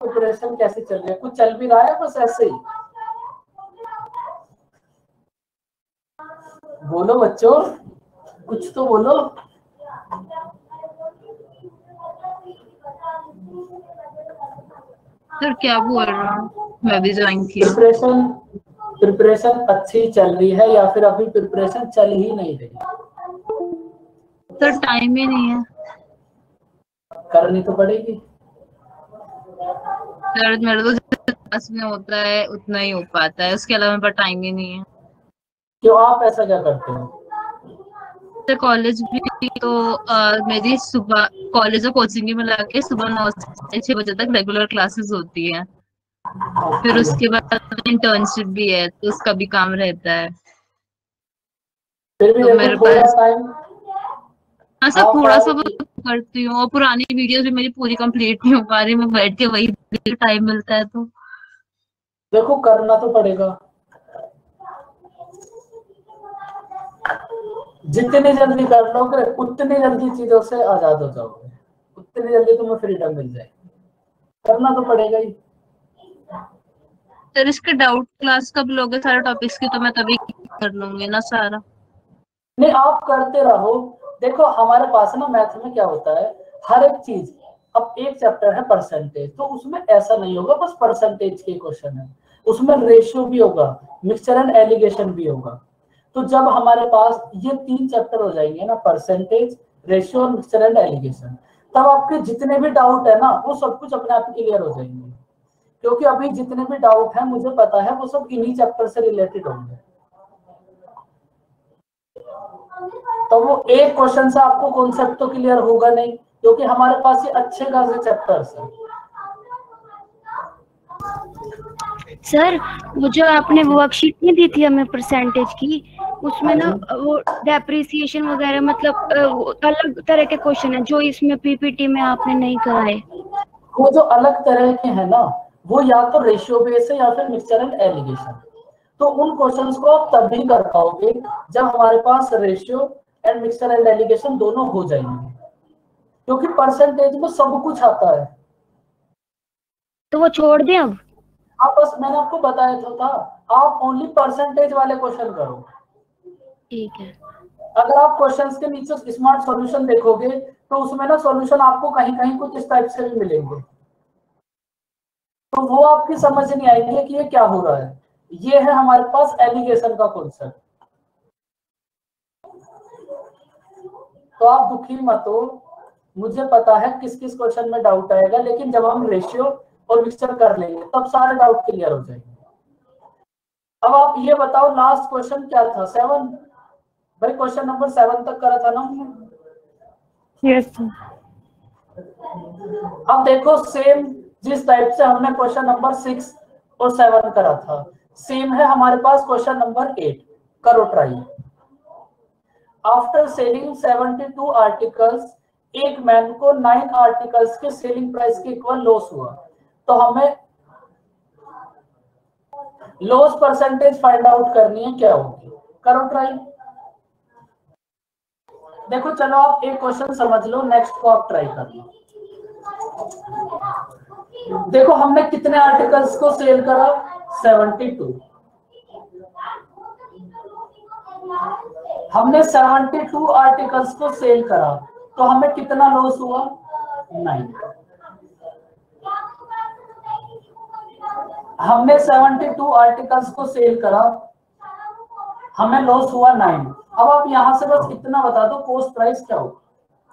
Preparation कैसे चल रही है? कुछ चल भी रहा है बस ऐसे ही? बोलो बच्चों, कुछ तो बोलो। सर क्या बोल रहा हूँ, मैं भी ज्वाइन की। प्रिपरेशन अच्छी चल रही है या फिर अभी प्रिपरेशन चल ही नहीं रही? सर टाइम ही नहीं है। करनी तो पड़ेगी। सर मेरे तो क्लास में होता है उतना ही हो पाता है, उसके अलावा मेरे पास टाइम ही नहीं है। क्यों, आप ऐसा क्या करते हो? सर कॉलेज भी तो मेरी सुबह कॉलेज और कोचिंग की मिला के सुबह 9 से 6 बजे तक रेगुलर क्लासेस होती है। फिर उसके बाद इंटर्नशिप भी है तो उसका भी काम रहता है। फिर भी तो देखो मेरे थोड़ा पास टाइम हाँ सर आप थोड़ा सा आओ। बहुत करती हूँ, और पुरानी वीडियोस भी मेरी पूरी कंप्लीट नहीं हो पा रही, मैं बैठ के वही टाइम मिलता है तो। देखो करना तो पड़ेगा, जितनी जल्दी कर लोगे उतनी जल्दी चीजों से आजाद हो जाओगे, उतनी जल्दी तुम्हें फ्रीडम मिल जाएगी। करना तो पड़ेगा ही। सर इसके डाउट क्लास कब लोगे सारे टॉपिक्स की, तो मैं तभी कर लूंगी ना सारा। नहीं, आप करते रहो। देखो हमारे पास ना मैथ में क्या होता है, हर एक चीज, अब एक चैप्टर है परसेंटेज, तो उसमें ऐसा नहीं होगा बस परसेंटेज के क्वेश्चन है, उसमें रेशियो भी होगा, मिक्सचर एंड एलिगेशन भी होगा। तो जब हमारे पास ये 3 चैप्टर हो जाएंगे ना, परसेंटेज, रेशियो और मिक्सचर एंड एलिगेशन, तब आपके जितने भी डाउट है ना वो सब कुछ अपने आप क्लियर हो जाएंगे। क्योंकि अभी जितने भी डाउट है मुझे पता है वो सब इन्हीं चैप्टर से रिलेटेड होंगे। तो वो एक क्वेश्चन से आपको कॉन्सेप्ट तो क्लियर होगा नहीं, क्योंकि हमारे पास ये अच्छे खासे चैप्टर्स हैं। सर वो जो आपने वर्कशीट नहीं दी थी हमें परसेंटेज की, उसमें ना वो डेप्रिसिएशन वगैरह मतलब अलग तरह के क्वेश्चन है जो इसमें पीपीटी में आपने नहीं कराए। वो जो अलग तरह के हैं ना, वो या तो रेशियो बेस है या फिर मिक्सचर एंड एलिगेशन। तो उन क्वेश्चंस को आप तभी कर पाओगे जब हमारे पास ratio and mixture and alligation दोनों हो जाएंगे, क्योंकि परसेंटेज में सब कुछ आता है। तो वो छोड़ दें अब? आप बस, मैंने आपको बताया तो था, आप ओनली परसेंटेज वाले क्वेश्चन करो। ठीक है। अगर आप क्वेश्चंस के नीचे स्मार्ट सॉल्यूशन देखोगे तो उसमें ना सॉल्यूशन आपको कहीं कहीं कुछ इस टाइप से भी मिलेंगे, तो वो आपकी समझ नहीं आएगी कि ये क्या हो रहा है। ये है हमारे पास एलिगेशन का कॉन्सेप्ट। तो आप दुखी मत हो, मुझे पता है किस किस क्वेश्चन में डाउट आएगा, लेकिन जब हम रेशियो और मिक्सचर कर लेंगे तब सारे डाउट क्लियर हो जाएंगे। अब आप ये बताओ लास्ट क्वेश्चन क्या था? 7 भाई, क्वेश्चन नंबर 7 तक करा था ना हमने? Yes sir. अब देखो सेम जिस टाइप से हमने क्वेश्चन नंबर 6 और 7 करा था, सेम है हमारे पास क्वेश्चन नंबर 8। करो ट्राई। आफ्टर सेलिंग 72 आर्टिकल्स, एक मैन को 9 आर्टिकल्स के सेलिंग प्राइस के इक्वल लॉस हुआ, तो हमें लॉस परसेंटेज फाइंड आउट करनी है, क्या होगी? करो ट्राई। देखो चलो आप एक क्वेश्चन समझ लो, नेक्स्ट को आप ट्राई कर लो। देखो हमने कितने आर्टिकल्स को सेल करा? 72। हमने 72 आर्टिकल्स को सेल करा, तो हमें कितना लॉस हुआ? 9। हमने 72 आर्टिकल्स को सेल करा, हमें लॉस हुआ 9। अब आप यहां से बस इतना बता दो कॉस्ट प्राइस क्या होगा?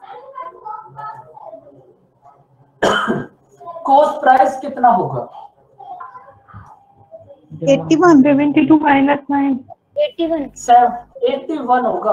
कॉस्ट प्राइस कितना होगा? 81 72 माइनस 9 81 होगा।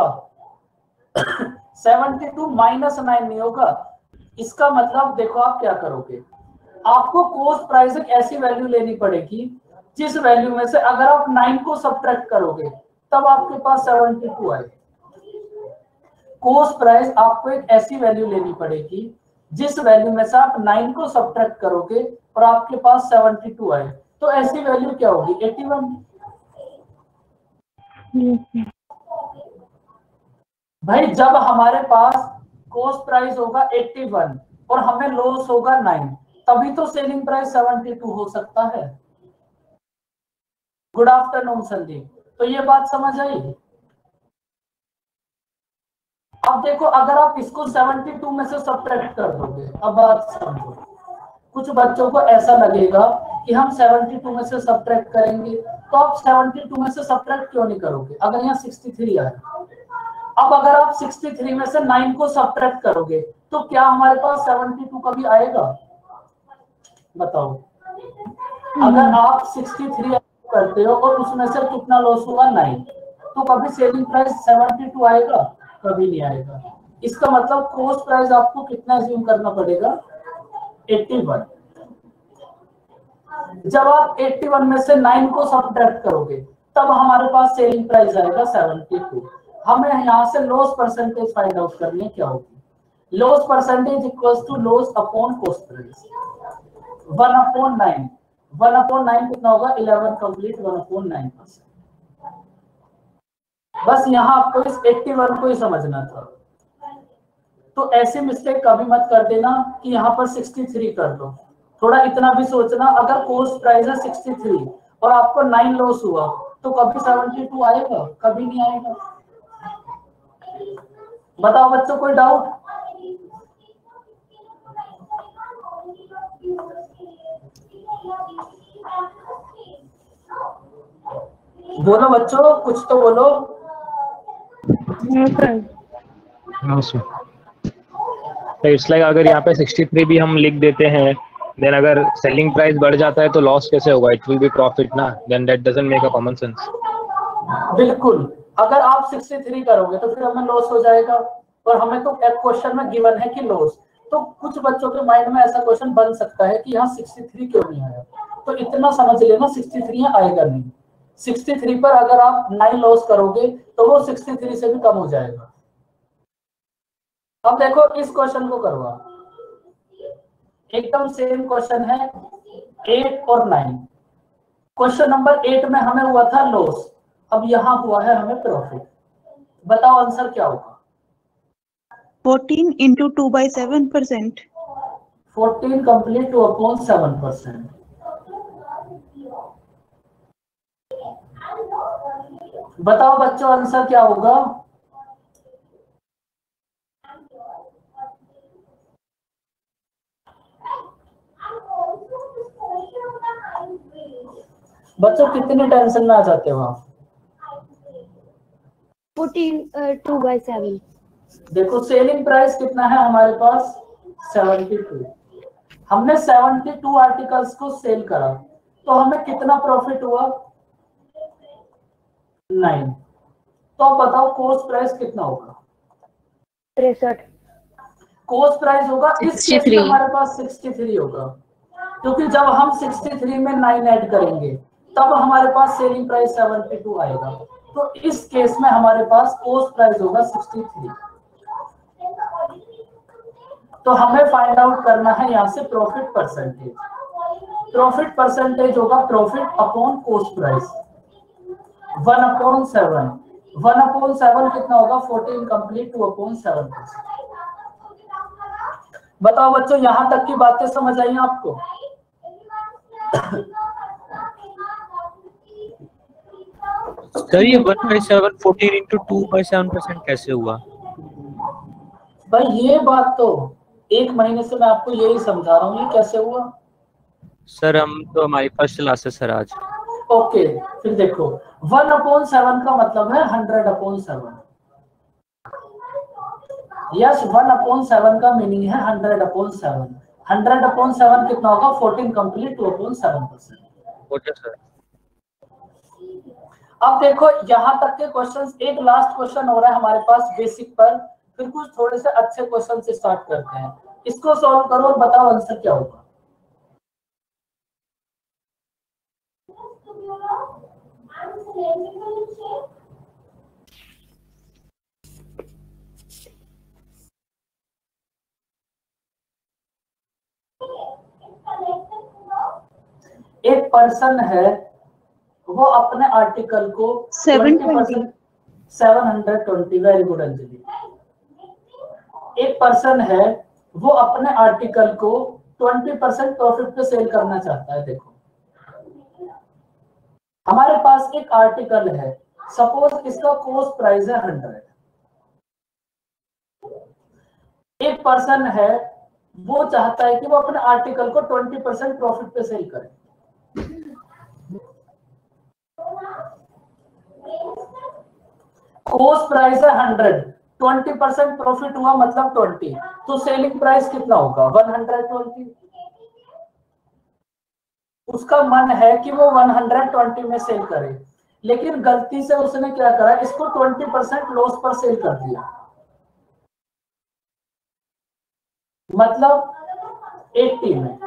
72 माइनस 9 नहीं होगा। इसका मतलब देखो आप क्या करोगे, आपको कॉस्ट प्राइस एक ऐसी वैल्यू लेनी पड़ेगी जिस वैल्यू में से अगर आप 9 को सब्ट्रैक्ट करोगे तब आपके पास 72 आए। कॉस्ट प्राइस आपको एक ऐसी वैल्यू लेनी पड़ेगी जिस वैल्यू में से आप 9 को सब्ट्रैक्ट करोगे और आपके पास 72 आए, तो ऐसी वैल्यू क्या होगी? 81। भाई जब हमारे पास कॉस्ट प्राइस होगा 81 और हमें लॉस होगा 9, तभी तो सेलिंग प्राइस 72 हो सकता है। Good afternoon Sandeep. तो ये बात समझ आई। अब देखो अगर आप इसको 72 में से सब्ट्रैक्ट कर दोगे, अब बात समझो, कुछ बच्चों को ऐसा लगेगा कि हम 72 में से सब्ट्रैक्ट करेंगे, तो आप 72 में से सब्ट्रैक्ट क्यों नहीं करोगे अगर यहाँ 63 आए। अब अगर आप 63 में से 9 को सब्ट्रैक्ट करोगे तो क्या हमारे पास 72 कभी आएगा? बताओ। अगर आप 63 करते हो और उसमें से कितना लॉस हुआ 9, तो कभी सेलिंग प्राइस 72 आएगा? कभी नहीं आएगा। इसका मतलब कॉस्ट प्राइस आपको कितना अज्यूम करना पड़ेगा? 81। जब आप 81 में से 9 को सब्ट्रैक्ट करोगे तब हमारे पास सेलिंग प्राइस आएगा 72। हमें यहाँ से लॉस परसेंटेज फाइंड आउट करनी है। क्या होगी? Loss percentage equals to loss upon cost price 1/9। 1/9 कितना होगा? 11 कंप्लीट 1/9%। बस यहाँ आपको इस 81 को ही समझना था। तो ऐसी मिस्टेक कभी मत कर देना कि यहाँ पर 63 कर दो। थोड़ा इतना भी सोचना, अगर कॉस्ट प्राइस है 63 और आपको 9 लॉस हुआ तो कभी 72 आएगा? कभी नहीं आएगा। बताओ बच्चों, कोई डाउट? बोलो बच्चों, कुछ तो बोलो। इट्स लाइक अगर यहाँ पे 63 भी हम लिख देते हैं, देन अगर सेलिंग प्राइस बढ़ जाता है तो लॉस कैसे होगा? इट विल बी प्रॉफिट ना, then that doesn't make a common sense. बिल्कुल, अगर आप 63 करोगे तो फिर हमें लॉस हो जाएगा, और हमें तो एक क्वेश्चन में गिवन है कि लॉस। तो कुछ बच्चों के माइंड में ऐसा क्वेश्चन बन सकता है कि यहाँ 63 क्यों नहीं आया। तो इतना समझ लेना 63 यहाँ आएगा नहीं। 63 पर अगर आप 9 लॉस करोगे तो वो 63 से भी कम हो जाएगा। अब देखो इस क्वेश्चन को करवा, एकदम सेम क्वेश्चन है 8 और 9। क्वेश्चन नंबर 8 में हमें हुआ था लॉस, अब यहाँ हुआ है हमें प्रॉफिट। बताओ आंसर क्या होगा? 14 into 2/7%. 14 कंप्लीट 2/7%। बताओ बच्चों आंसर क्या होगा? बच्चों कितने टेंशन में आ जाते हो आप? 14 2/7। देखो सेलिंग प्राइस कितना है हमारे पास? 72। हमने 72 आर्टिकल्स को सेल करा तो हमें कितना प्रॉफिट हुआ? 9। तो आप बताओ कॉस्ट प्राइस कितना होगा? 63। कॉस्ट प्राइस होगा इस केस में हमारे पास 63 होगा, क्योंकि जब हम 63 में 9 ऐड करेंगे तब हमारे पास सेलिंग प्राइस 72 आएगा। तो इस केस में हमारे पास कॉस्ट प्राइस होगा 63। तो हमें फाइंड आउट करना है यहाँ से प्रॉफिट परसेंटेज। प्रॉफिट परसेंटेज होगा प्रॉफिट अपॉन कॉस्ट प्राइस 1/7। 1/7 कितना होगा? 14 कंप्लीट 2/7%। बताओ बच्चों यहां तक की बातें समझ आई आपको? सर ये 1/7 14 into 2/7% कैसे हुआ? भाई ये बात तो 1 महीने से मैं आपको यही समझा रहा हूँ, ये कैसे हुआ? सर हम तो हमारी फर्स्ट क्लास है सर आज। ओके फिर देखो 1/7 का मतलब है 100/7। यस 1/7 का मीनिंग है 100/7। 100/7 कितना होगा? 14 कंप्लीट 2/7%। Okay sir. अब देखो यहाँ तक के क्वेश्चंस, एक लास्ट क्वेश्चन हो रहा है हमारे पास बेसिक पर, फिर कुछ थोड़े से अच्छे क्वेश्चन से स्टार्ट करते हैं। इसको सॉल्व करो और बताओ आंसर क्या होगा। एक पर्सन है, वो अपने आर्टिकल को 720। 720। Very good Anjali. एक पर्सन है, वो अपने आर्टिकल को 20% प्रॉफिट पे सेल करना चाहता है। देखो हमारे पास एक आर्टिकल है, सपोज इसका कॉस्ट प्राइस है 100। एक पर्सन है, वो चाहता है कि वो अपने आर्टिकल को 20% प्रॉफिट पे सेल करे। कॉस्ट प्राइस है 100, 20% प्रॉफिट हुआ मतलब 20, तो सेलिंग प्राइस कितना होगा 120। उसका मन है कि वो 120 में सेल करे, लेकिन गलती से उसने क्या करा, इसको 20% लॉस पर सेल कर दिया, मतलब 80 में।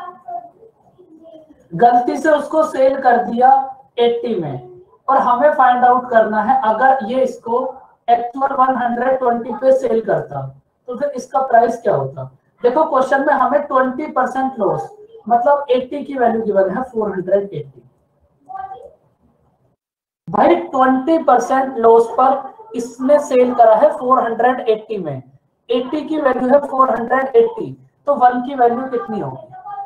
गलती से उसको सेल कर दिया 80 में, और हमें फाइंड आउट करना है अगर ये इसको एक्चुअल 120 पे सेल करता तो फिर इसका प्राइस क्या होता। देखो क्वेश्चन में हमें 20% लॉस मतलब 80 की वैल्यू गिवन है 480। भाई 20% लॉस पर इसने सेल करा है 480 में, 80 की वैल्यू है 480, तो 1 की वैल्यू कितनी होगी।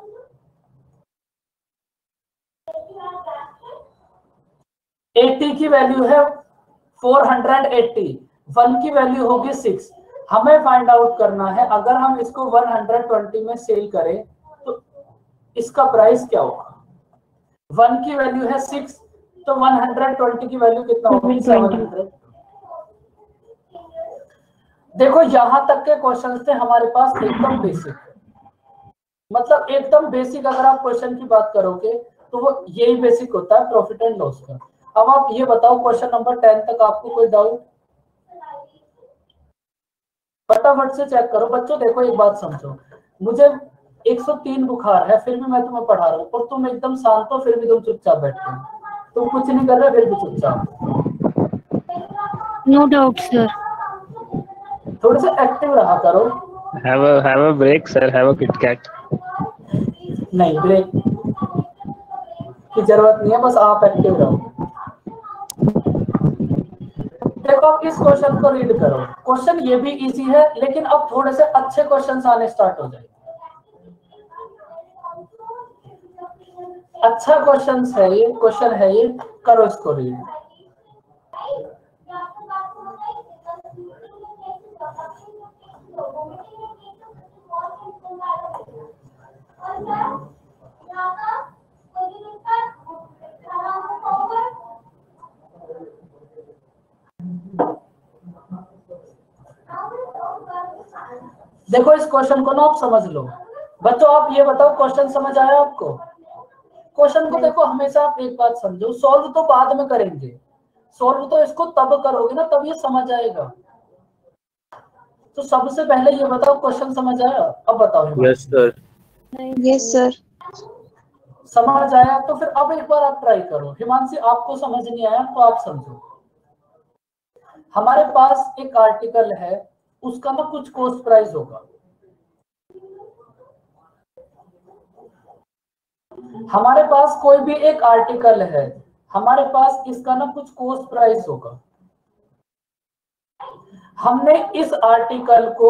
एट्टी की वैल्यू है 480, 1 की वैल्यू होगी 6। हमें फाइंड आउट करना है अगर हम इसको 120 में सेल करें तो इसका प्राइस क्या होगा। 1 की वैल्यू है 6, तो 120 की वैल्यू कितना होगी 700। देखो यहां तक के क्वेश्चन थे हमारे पास एकदम बेसिक, मतलब एकदम बेसिक। अगर आप क्वेश्चन की बात करोगे तो वो यही बेसिक होता है प्रॉफिट एंड लॉस का। अब आप ये बताओ क्वेश्चन नंबर 10 तक आपको कोई डाउट, फटाफट से चेक करो बच्चों। देखो एक बात समझो, मुझे 103 बुखार है फिर भी मैं तुम्हें पढ़ा रहा हूँ, और तुम एकदम शांत हो फिर भी तुम चुपचाप बैठे हो, तुम कुछ नहीं कर रहे फिर भी चुपचाप। No doubt sir. थोड़े से एक्टिव रहा करो। Have a break, sir. Have a Kit Kat. नहीं, ब्रेक की जरूरत नहीं है, बस आप एक्टिव रहो। देखो अब इस क्वेश्चन को रीड करो। क्वेश्चन ये भी इजी है, लेकिन अब थोड़े से अच्छे क्वेश्चन आने स्टार्ट हो जाएंगे। अच्छा क्वेश्चन है ये, करो इसको रीड। देखो इस क्वेश्चन को ना आप समझ लो बच्चों। आप ये बताओ क्वेश्चन समझ आया आपको। क्वेश्चन को देखो हमेशा आप एक बात समझो, सॉल्व तो बाद में करेंगे, सॉल्व तो इसको तब करोगे ना तब ये समझ आएगा। तो सबसे पहले ये बताओ क्वेश्चन समझ आया। अब बताओ। Yes sir. Yes sir. समझ आया तो फिर अब एक बार आप ट्राई करो। हिमांशी आपको समझ नहीं आया तो आप समझो। हमारे पास एक आर्टिकल है, उसका ना कुछ कॉस्ट प्राइस होगा। हमारे पास कोई भी एक आर्टिकल है, हमारे पास इसका ना कुछ कॉस्ट प्राइस होगा। हमने इस आर्टिकल को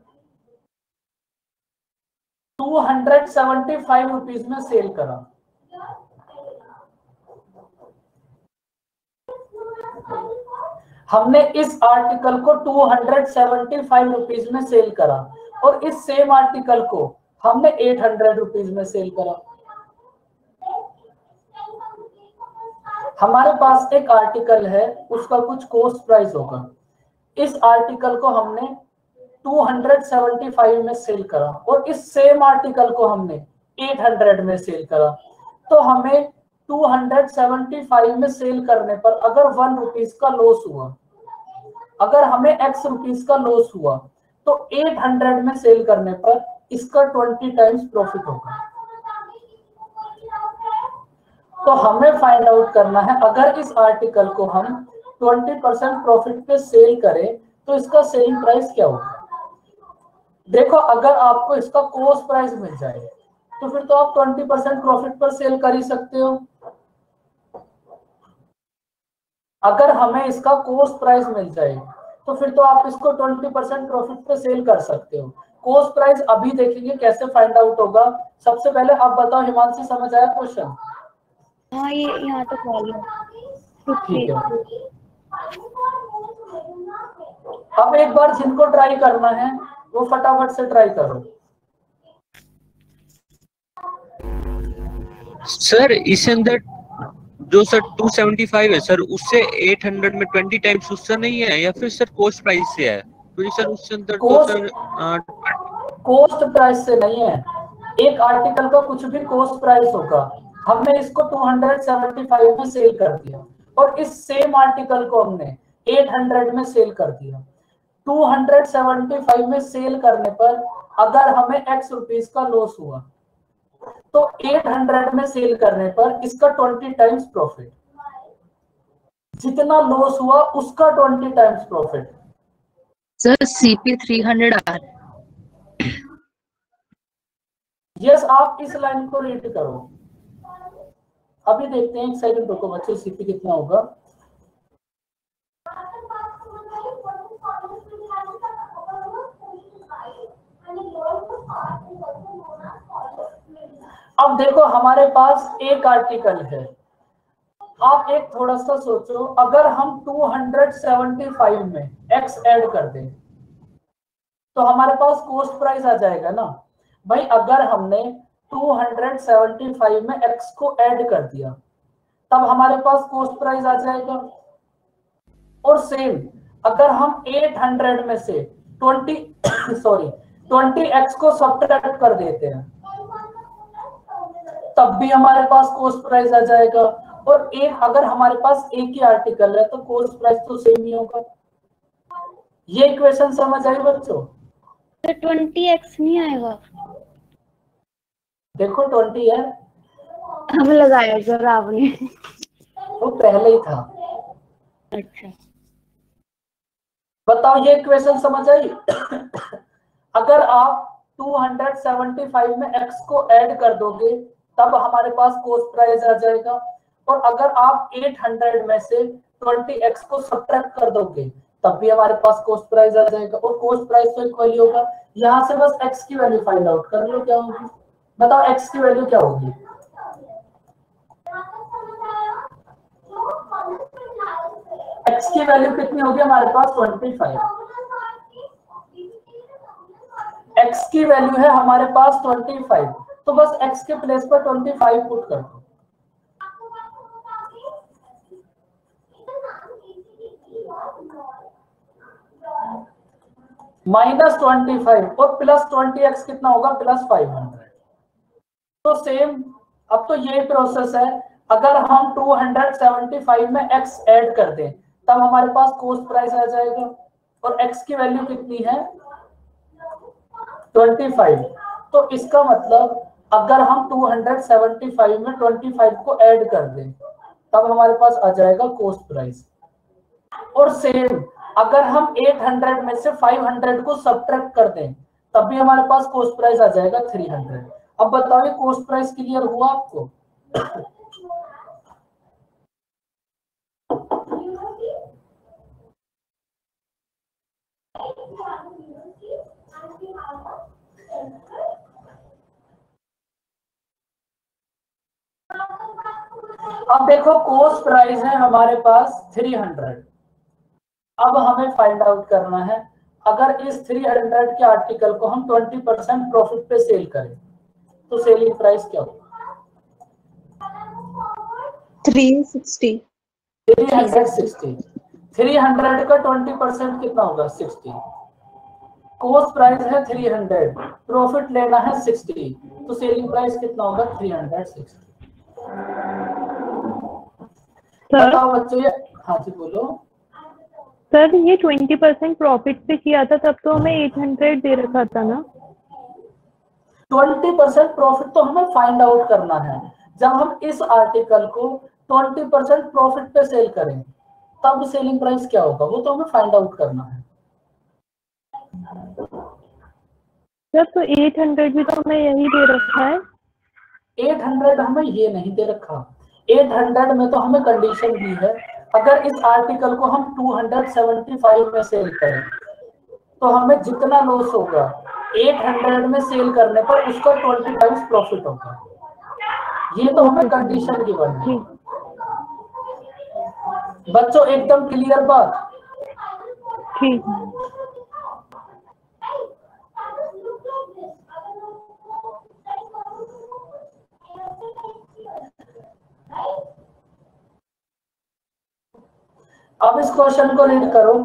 275 रुपीज में सेल करा। हमने इस आर्टिकल को 275 रुपीज में सेल करा, और इस सेम आर्टिकल को हमने 800 रुपीज में सेल करा। हमारे पास एक आर्टिकल है, उसका कुछ कॉस्ट प्राइस होगा। इस आर्टिकल को हमने 275 में सेल करा, और इस सेम आर्टिकल को हमने 800 में सेल करा। तो हमें 275 में सेल करने पर अगर 1 रुपीज का लॉस हुआ, अगर हमें x रुपीज का लॉस हुआ, तो 800 में सेल करने पर इसका 20 टाइम्स प्रॉफिट होगा। तो हमें फाइंड आउट करना है अगर इस आर्टिकल को हम 20% प्रॉफिट पे सेल करें तो इसका सेलिंग प्राइस क्या होगा। देखो अगर आपको इसका कॉस्ट प्राइस मिल जाए तो फिर तो आप 20% प्रॉफिट पर सेल कर ही सकते हो। अगर हमें इसका कॉस्ट प्राइस मिल जाए तो फिर तो आप इसको 20% प्रॉफिट पे सेल कर सकते हो। कोस्ट प्राइस अभी देखेंगे कैसे फाइंड आउट होगा। सबसे पहले आप बताओ हिमांशी, समझ आया क्वेश्चन? हाँ ये यहाँ तो कॉल है। ठीक है, अब एक बार जिनको ट्राई करना है वो फटाफट से ट्राई करो। सर इसके अंदर जो सर 275 है सर, उससे 800 में 20 टाइम्स उससे नहीं है, या फिर सर कोस्ट प्राइस से है? तो सर उसके अंदर तो सर कोस्ट प्राइस से नहीं है। एक आर्टिकल का कुछ भी कोस्ट प्राइस होगा, हमने इसको 275 में सेल कर दिया और इस सेम आर्टिकल को हमने 800 में सेल कर दिया। 275 में सेल करने पर अगर हमें x रुपीस का लॉस हुआ तो 800 में सेल करने पर इसका 20 टाइम्स प्रॉफिट, जितना लॉस हुआ उसका 20 times profit. Sir CP 300 R। Yes, आप इस लाइन को रीड करो। अभी देखते हैं, एक सेकंड रुको बच्चों, सीपी कितना होगा। अब देखो हमारे पास एक आर्टिकल है, आप एक थोड़ा सा सोचो, अगर हम 275 में x ऐड कर दें तो हमारे पास कोस्ट प्राइस आ जाएगा ना भाई। अगर हमने 275 में x को ऐड कर दिया तब हमारे पास कोस्ट प्राइस आ जाएगा। और सेम अगर हम 800 में से 20x को सब्ट्रैक्ट कर देते हैं तब भी हमारे पास कोस्ट प्राइस आ जाएगा। और एक अगर हमारे पास एक ही आर्टिकल है तो कोस्ट प्राइस तो सेम ही होगा। ये इक्वेशन समझ आई बच्चों? तो 20x नहीं आएगा? देखो 20 है, अब लगाया सर आपने। वो पहले ही था। अच्छा बताओ ये इक्वेशन समझ आई? अगर आप 275 में x को ऐड कर दोगे तब हमारे पास कोस्ट प्राइस आ जाएगा। और अगर आप 800 में से 20x को सब्ट्रैक्ट कर दोगे तब भी हमारे पास कोस्ट प्राइस आ जाएगा। और कोस्ट प्राइस तो एक वैल्यू होगा, यहां से बस x की वैल्यू फाइंड आउट कर लो क्या होगी। बताओ x की वैल्यू क्या होगी? x की वैल्यू कितनी होगी हमारे पास? 25। x की वैल्यू है हमारे पास 25, तो बस x के प्लेस पर 25 पुट कर दो। -25 और प्लस 20x कितना होगा? +500। तो सेम अब तो ये प्रोसेस है, अगर हम 275 में x ऐड कर दें तब हमारे पास कोस्ट प्राइस आ जाएगा। और x की वैल्यू कितनी है? 25। तो इसका मतलब अगर हम 275 में 25 को ऐड कर दें तब हमारे पास आ जाएगा कोस्ट प्राइस। और सेम अगर हम 800 में से 500 को सब्ट्रैक्ट कर दें तब भी हमारे पास कोस्ट प्राइस आ जाएगा 300। अब बताओ ये कोस्ट प्राइस क्लियर हुआ आपको? अब देखो कोस्ट प्राइस है हमारे पास 300। अब हमें फाइंड आउट करना है अगर इस 300 के आर्टिकल को हम 20% प्रॉफिट पे सेल करें तो सेलिंग प्राइस क्या होगा? 360। 300 का 20% कितना होगा? 60। कोस्ट प्राइस है 300, प्रॉफिट लेना है 60, तो सेलिंग प्राइस कितना होगा? 360। बताओ बच्चों ये। हाँ जी बोलो। सर ये 20% प्रॉफिट पे किया था तब तो हमें 800 दे रखा था ना? 20% प्रॉफिट तो हमें फाइंड आउट करना है। जब हम इस आर्टिकल को 20% प्रॉफिट पे सेल करें तब सेलिंग प्राइस क्या होगा, वो तो हमें फाइंड आउट करना है। सर तो 800 भी तो हमें यही दे रखा है। 800 हमें ये नहीं दे रखा, 800 में तो हमें कंडीशन दी है अगर इस आर्टिकल को हम 275 में सेल करें तो हमें जितना लॉस होगा 800 में सेल करने पर उसका 20 टाइम्स प्रॉफिट होगा। ये तो हमें कंडीशन गिवन है। बच्चों एकदम क्लियर बात? ठीक। अब इस क्वेश्चन को रीड करो।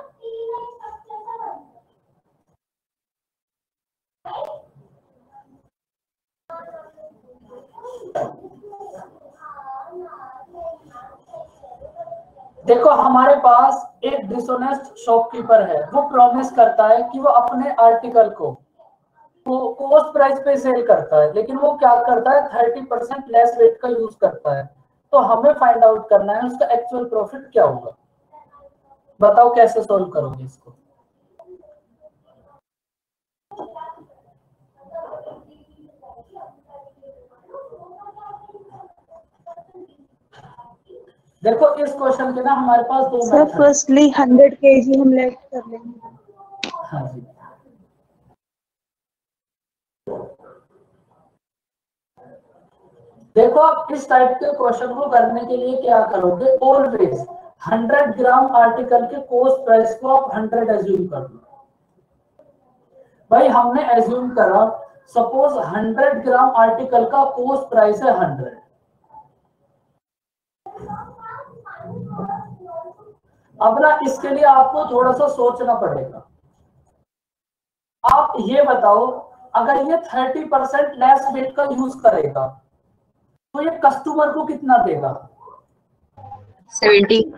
देखो हमारे पास एक डिसऑनेस्ट शॉपकीपर है, वो प्रॉमिस करता है कि वो अपने आर्टिकल को कॉस्ट प्राइस पे सेल करता है, लेकिन वो क्या करता है 30% लेस रेट का यूज करता है। तो हमें फाइंड आउट करना है उसका एक्चुअल प्रॉफिट क्या होगा। बताओ कैसे सॉल्व करोगे इसको। देखो इस क्वेश्चन के ना हमारे पास दो सर मेथड। फर्स्टली 100 kg हम लेट कर लेंगे। हाँ जी, देखो आप इस टाइप के क्वेश्चन को करने के लिए क्या करोगे, ऑलवेज 100 ग्राम आर्टिकल के कॉस्ट प्राइस को आप 100 एज्यूम कर लो। भाई हमने एज्यूम करा सपोज 100 ग्राम आर्टिकल का कॉस्ट प्राइस है 100। अब ना इसके लिए आपको थोड़ा सा सोचना पड़ेगा। आप ये बताओ अगर ये 30% लेस वेट का यूज करेगा तो ये कस्टमर को कितना देगा? 70।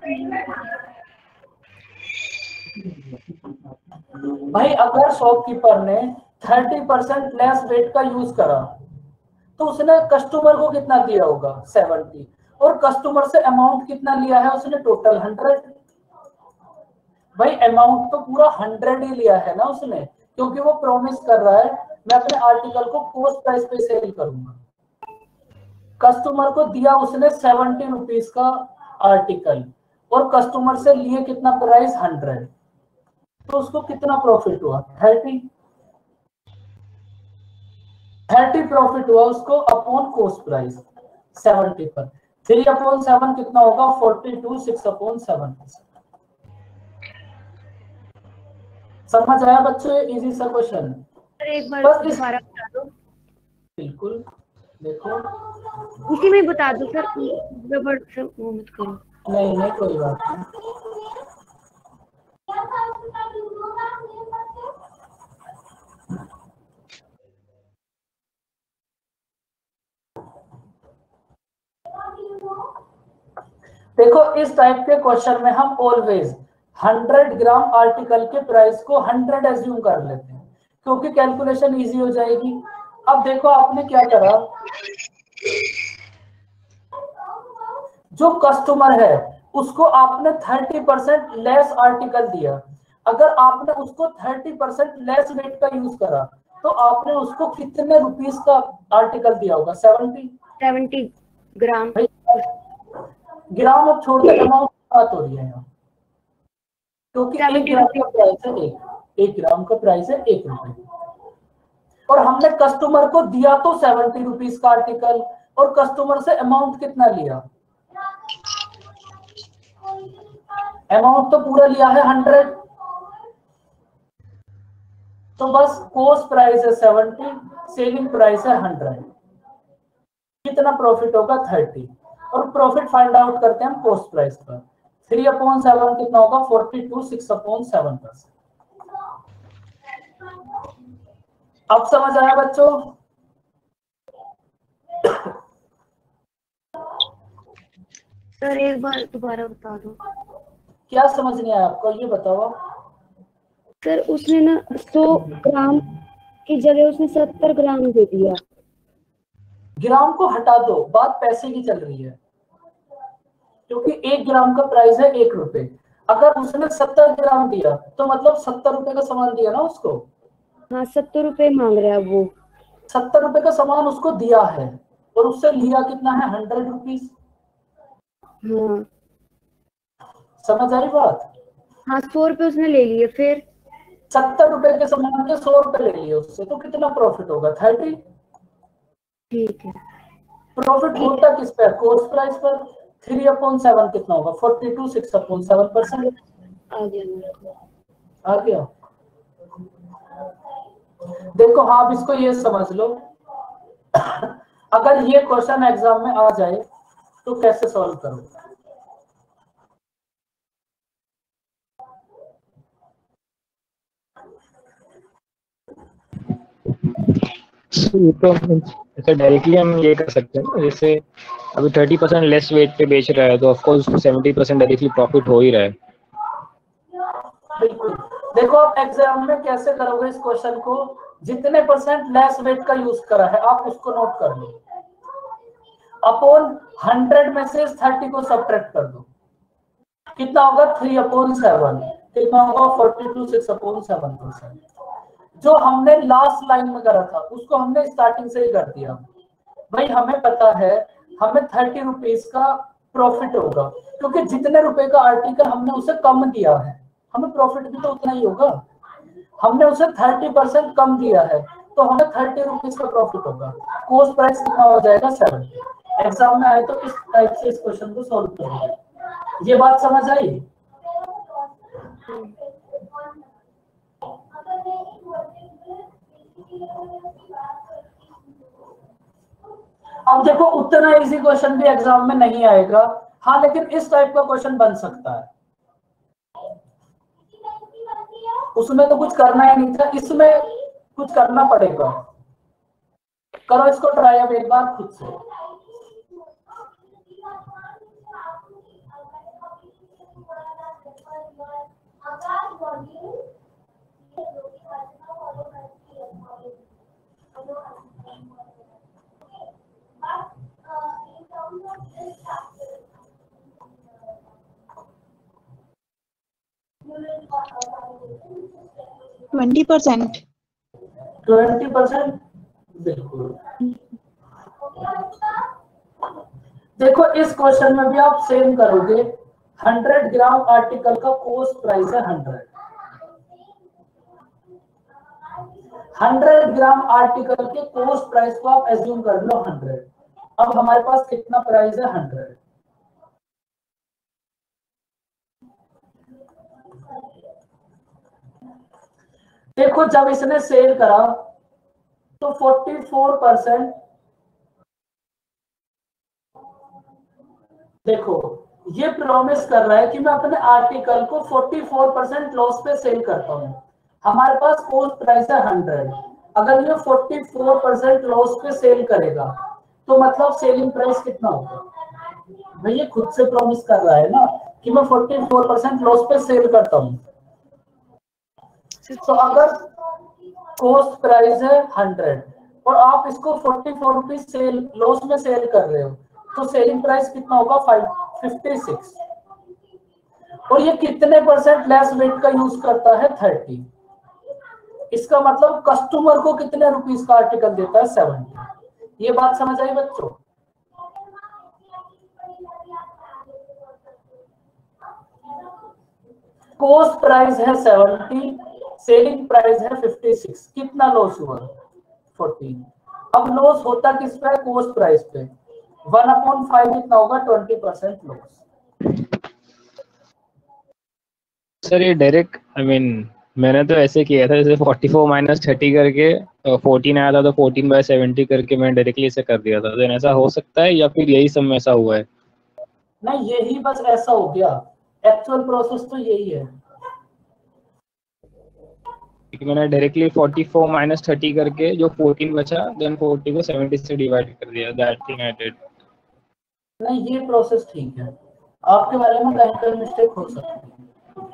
भाई अगर शॉपकीपर ने 30% लेस वेट का यूज करा तो उसने कस्टमर को कितना दिया होगा? 70। और कस्टमर से अमाउंट कितना लिया है उसने? टोटल 100। भाई अमाउंट तो पूरा 100 ही लिया है ना उसने, क्योंकि वो प्रॉमिस कर रहा है मैं अपने आर्टिकल को कॉस्ट प्राइस पे सेल करूंगा। कस्टमर को दिया उसने 70 रुपीज का आर्टिकल और कस्टमर से लिए कितना प्राइस? 100। तो उसको कितना प्रॉफिट हुआ? 30 प्रॉफिट हुआ उसको अपॉन कॉस्ट प्राइस 70 पर। 3/7 कितना होगा? 42। 6/7। समझ आया बच्चों? इजी सा क्वेश्चन। एक बार बस दोबारा बता दो। बिल्कुल, देखो उसी में बता दो सर, गड़बड़ से वो मत करो। नहीं कोई बात नहीं। देखो इस टाइप के क्वेश्चन में हम ऑलवेज 100 ग्राम आर्टिकल के प्राइस को 100 एज्यूम कर लेते हैं क्योंकि कैलकुलेशन इजी हो जाएगी। अब देखो आपने क्या करा, जो कस्टमर है उसको आपने 30% लेस आर्टिकल दिया। अगर आपने उसको 30% लेस रेट का यूज करा तो आपने उसको कितने रुपीस का आर्टिकल दिया होगा? 70 ग्राम। ग्राम अब छोड़ दे, अमाउंट बात हो रही है यहाँ, क्योंकि 1 ग्राम का प्राइस है 1 ग्राम का प्राइस है 1 रुपए और हमने कस्टमर को दिया तो 70 रुपीस का आर्टिकल और कस्टमर से अमाउंट कितना लिया? अमाउंट तो पूरा लिया है 100। तो बस कॉस्ट प्राइस है 70, सेलिंग प्राइस है 100। कितना प्रॉफिट होगा? 30। और प्रॉफिट फाइंड आउट करते हैं हम कॉस्ट प्राइस पर। 3/7 कितना होगा? 42। 6/7%। अब समझ आया बच्चों? सर एक बार दोबारा बता दो। क्या समझ नहीं आया आपको, ये बताओ। सर उसने ना 100 ग्राम की जगह उसने 70 ग्राम दे दिया। ग्राम को हटा दो, बात पैसे की चल रही है, क्योंकि 1 ग्राम का प्राइस है 1 रुपए। अगर उसने 70 ग्राम दिया तो मतलब 70 रुपए का सामान दिया ना उसको। हाँ 70 रुपए मांग रहा है वो। 70 रुपए का सामान उसको दिया है और उससे लिया कितना है? 100 रुपीज। हाँ समझ आई बात? हाँ 100 रुपए उसने ले लिए। फिर 70 रुपए के सामान के 100 रुपए ले लिए उससे, तो कितना प्रॉफिट होगा? 30। ठीक है। प्रॉफिट होता किस पे? कॉस्ट प्राइस पर। 3/7 कितना होगा? 42, 6/7%। आ गया मेरे को। आ गया। देखो हाँ, आप इसको ये समझ लो अगर ये क्वेश्चन एग्जाम में आ जाए तो कैसे सॉल्व करोगे? ये तो ऐसे डायरेक्टली हम ये कर सकते हैं ना, जैसे अभी 30% लेस वेट पे बेच रहा है तो ऑफ कोर्स 70% डायरेक्टली प्रॉफिट हो ही रहा है। बिल्कुल। देखो आप एग्जाम में कैसे करोगे इस क्वेश्चन को? जितने परसेंट लेस वेट का यूज करा है आप उसको नोट कर लो, अपॉन 100 में से 30 को सब्ट्रैक्ट कर दो, कितना होगा? 3/7। कितना होगा? 42, 6/7%। जो हमने लास्ट लाइन में करा था उसको हमने स्टार्टिंग से ही कर दिया। भाई हमें पता है हमें 30 रुपीज का प्रॉफिट होगा, क्योंकि जितने रुपए का आर्टिकल हमने उसे कम दिया है, हमें प्रॉफिट भी तो उतना ही होगा। हमने उसे 30% कम दिया है तो हमें 30 रुपीज का प्रॉफिट होगा। कॉस्ट प्राइस कितना हो जाएगा? 70। एग्जाम में आए तो इस टाइप से इस क्वेश्चन को सॉल्व करेंगे। ये बात समझ आई? अब देखो उतना इजी क्वेश्चन भी एग्जाम में नहीं आएगा, हाँ, लेकिन इस टाइप का क्वेश्चन बन सकता है। उसमें तो कुछ करना ही नहीं था, इसमें कुछ करना पड़ेगा। करो इसको ट्राई अब एक बार खुद से। ट्वेंटी 20%। बिल्कुल। देखो इस क्वेश्चन में भी आप सेम करोगे। 100 ग्राम आर्टिकल का कॉस्ट प्राइस है 100 ग्राम आर्टिकल के कॉस्ट प्राइस को आप एज्यूम कर लो 100। अब हमारे पास कितना प्राइस है? 100। देखो जब इसने सेल करा तो 44%, देखो ये प्रॉमिस कर रहा है कि मैं अपने आर्टिकल को 44% लॉस पे सेल करता हूं। हमारे पास कॉस्ट प्राइस है 100। अगर ये 44% लॉस पे सेल करेगा तो मतलब सेलिंग प्राइस कितना होगा? भाई ये खुद से प्रॉमिस कर रहा है ना कि मैं 44% लॉस पे सेल करता हूं। तो अगर कॉस्ट प्राइस है 100 और आप इसको 44 रुपीज सेल लॉस में सेल कर रहे हो तो सेलिंग प्राइस कितना होगा? 56। और ये कितने परसेंट लेस वेट का यूज करता है? 30। इसका मतलब कस्टमर को कितने रुपीस का आर्टिकल देता है? 70। ये बात समझ आई बच्चों? कॉस्ट प्राइस है 70, सेलिंग प्राइस है 56। कितना लॉस हुआ? 14। अब लॉस होता किस पे? कॉस्ट प्राइस पे। 1/5 कितना होगा? 20% लॉस। सर ये डायरेक्ट मैंने तो ऐसे किया था, जैसे 44 - 30 करके 14 आया था तो 14/70 करके मैं डायरेक्टली इसे कर दिया था। तो ऐसा हो सकता है या फिर यही सब में ऐसा हुआ है? नहीं, यही बस ऐसा हो गया। एक्चुअल प्रोसेस तो यही है। मैंने डायरेक्टली 44 - 30 करके जो 14 बचा, देन 40 को 70 से डिवाइड कर दिया। That thing I did. नहीं, ये प्रोसेस ठीक है। आपके बारे में कहीं मिस्टेक हो सकती है।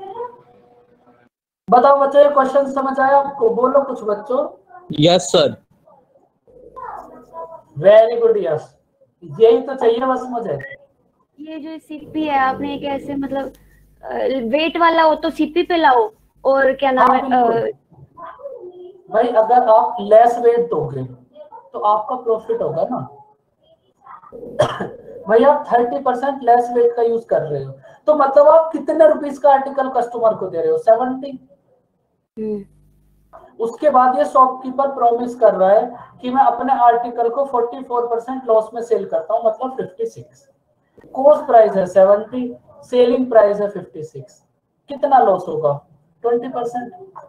बताओ बच्चों, ये क्वेश्चन समझ आया आपको? बोलो कुछ बच्चों। Yes sir. Very good. Yes, यही तो चाहिए बस मुझे। ये जो सीपी है आपने एक ऐसे मतलब वेट वाला हो तो सीपी पे लाओ, और क्या नाम है भाई अगर आप लेस वेट दोगे तो आपका प्रॉफिट होगा ना। भाई आप 30% लेस वेट का यूज कर रहे हो तो मतलब आप कितने रुपीस का आर्टिकल कस्टमर को दे रहे हो? 70। उसके बाद ये शॉपकीपर प्रॉमिस कर रहा है कि मैं अपने आर्टिकल को 44% लॉस में सेल करता हूं, मतलब 56। कॉस्ट प्राइस है 70, सेलिंग प्राइस है 56। कितना लॉस होगा? 20%।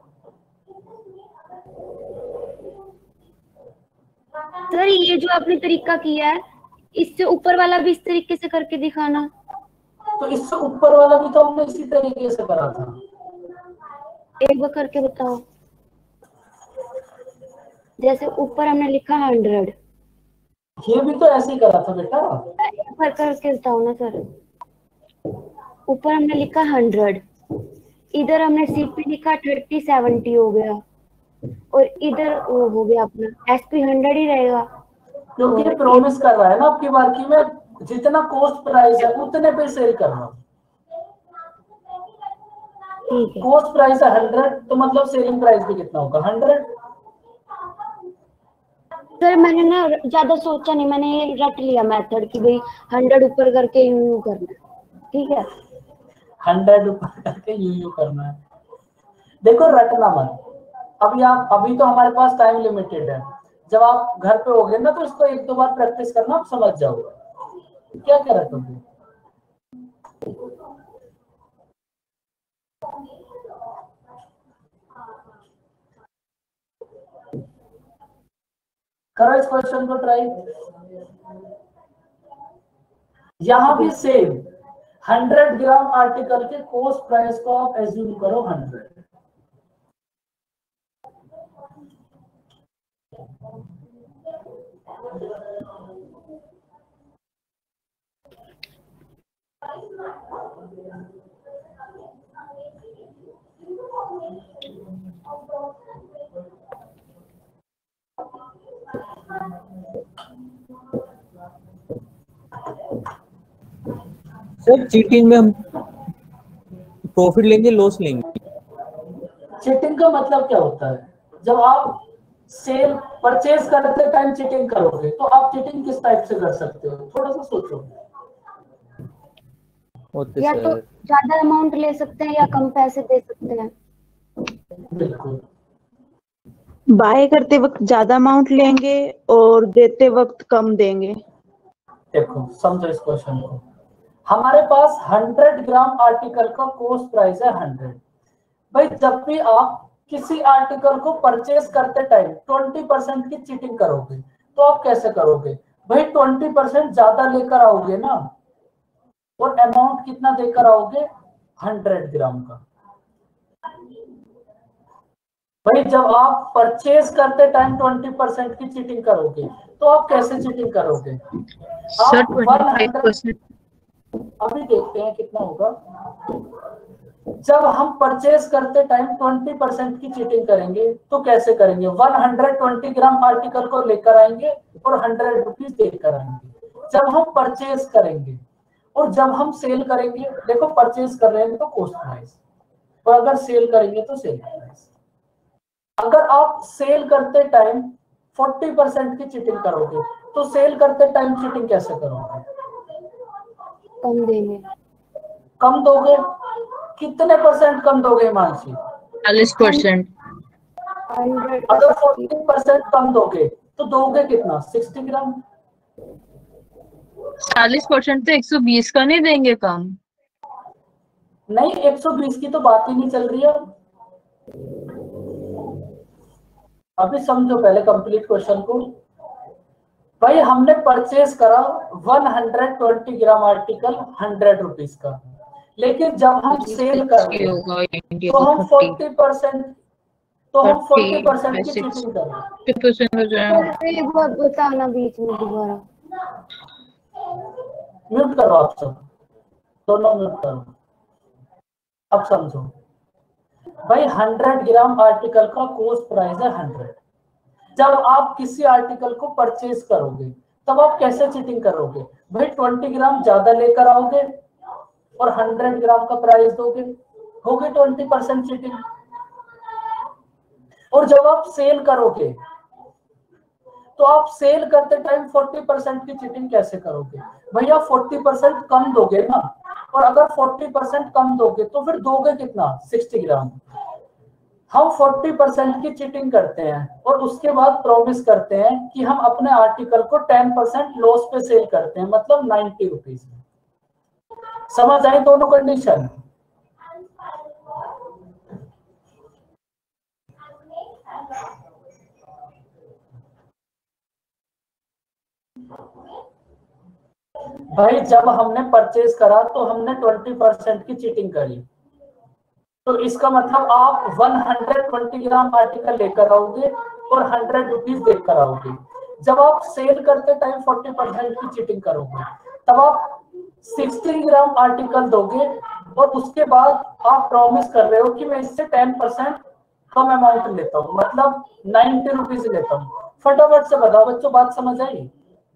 सर ये जो आपने तरीका किया है, इससे ऊपर वाला भी इस तरीके से करके दिखाना। तो इससे ऊपर वाला भी तो हमने इसी तरीके से करा था। एक बार करके बताओ। जैसे ऊपर हमने लिखा 100, ये भी तो ऐसे ही करा था बेटा। एक बार करके बताओ ना सर। ऊपर हमने लिखा 100, इधर हमने सीपी लिखा 3070 हो गया, और इधर वो हो गया अपना एसपी 100 ही रहेगा, क्योंकि ये प्रॉमिस कर रहा है ना आपकी बार की मैं जितना कॉस्ट प्राइस है उतने पे सेल करना। ठीक है। कॉस्ट प्राइस है 100, तो मतलब सेलिंग प्राइस भी कितना होगा? 100। सर मैंने ना ज्यादा सोचा नहीं, मैंने ये रट लिया मेथड कि भाई 100 ऊपर करके यूं करना है। ठीक है, 100 ऊपर करके यूं करना है। देखो रटना मत। अभी तो हमारे पास टाइम लिमिटेड है। जब आप घर पे होगे ना तो इसको 1-2 बार प्रैक्टिस करना, आप समझ जाओगे। क्या क्या रटोगे? करो इस क्वेश्चन को ट्राई। यहां भी सेम 100 ग्राम आर्टिकल के कॉस्ट प्राइस को आप एज्यूम करो 100। सर चीटिंग में हम प्रॉफिट लेंगे लॉस लेंगे? चीटिंग का मतलब क्या होता है? जब आप सेल परचेज करते टाइम चीटिंग करोगे तो आप चीटिंग किस टाइप से कर सकते हो? थोड़ा सा सोचो। या तो ज्यादा अमाउंट ले सकते हैं या कम पैसे दे सकते हैं। बिल्कुल। बाय करते वक्त ज्यादा अमाउंट लेंगे और देते वक्त कम देंगे। देखो समझो इस क्वेश्चन को। हमारे पास 100 ग्राम आर्टिकल का कॉस्ट प्राइस है 100। भाई जब भी आप किसी आर्टिकल को परचेज करते टाइम 20% की चीटिंग करोगे तो आप कैसे करोगे? भाई 20% ज्यादा लेकर आओगे ना, और अमाउंट कितना देकर आओगे? 100 ग्राम का। भाई जब आप परचेज करते टाइम 20% की चीटिंग करोगे तो आप कैसे चीटिंग करोगे? सर 25%। अभी देखते हैं कितना होगा। जब हम परचेज करते टाइम 20% की चीटिंग करेंगे तो कैसे करेंगे? 120 ग्राम आर्टिकल को लेकर आएंगे और 100 रुपीज देकर आएंगे जब हम परचेज करेंगे। और जब हम सेल करेंगे, देखो परचेज कर रहे हैं तो कॉस्ट प्राइस, और अगर सेल करेंगे तो सेल प्राइस। अगर आप सेल करते टाइम 40% की चीटिंग करोगे तो सेल करते टाइम चीटिंग कैसे करोगे? कम देंगे। कम दोगे? कितने परसेंट कम दोगे मानसी? 40%। अगर 40% कम दोगे तो दोगे कितना? 60 ग्राम। 40% तो 120 का नहीं देंगे कम? नहीं, 120 की तो बात ही नहीं चल रही है। अभी समझो पहले कंप्लीट क्वेश्चन को। भाई हमने परचेज करा 120 ग्राम आर्टिकल 100 रुपीज का, लेकिन जब हम सेल कर रहे हैं तो हम 40% की चीटिंग कर रहे हैं। एक बार बताना बीच में दोबारा। म्यूट करो आप सब, दोनों म्यूट करो। अब समझो भाई 100 ग्राम आर्टिकल का कॉस्ट प्राइस है 100। जब आप किसी आर्टिकल को परचेज करोगे तब आप कैसे चीटिंग करोगे? भाई 20 ग्राम ज्यादा लेकर आओगे और 100 ग्राम का प्राइस दोगे, हो गई 20% चीटिंग। और जब आप सेल करोगे तो आप सेल करते टाइम 40% की चीटिंग कैसे करोगे? भैया 40% कम दोगे ना, और अगर 40% कम दोगे तो फिर दोगे कितना? 60 ग्राम। हम 40% की चीटिंग करते हैं और उसके बाद प्रॉमिस करते हैं कि हम अपने आर्टिकल को 10% लॉस पे सेल करते हैं, मतलब 90 रुपीज में। समझ आई दोनों कंडीशन? भाई जब हमने परचेज करा तो हमने 20% की चीटिंग करी, तो इसका मतलब आप 120 ग्राम आर्टिकल लेकर आओगे और 100 रुपीज देकर आओगे। जब आप सेल करते टाइम 40% की चीटिंग करोगे, तब आप 60 ग्राम आर्टिकल दोगे और उसके बाद आप प्रॉमिस कर रहे हो कि मैं इससे 10% कम अमाउंट लेता हूँ, मतलब 90 रुपीज लेता हूँ। फटाफट से बताओ बच्चों, बात समझ आई?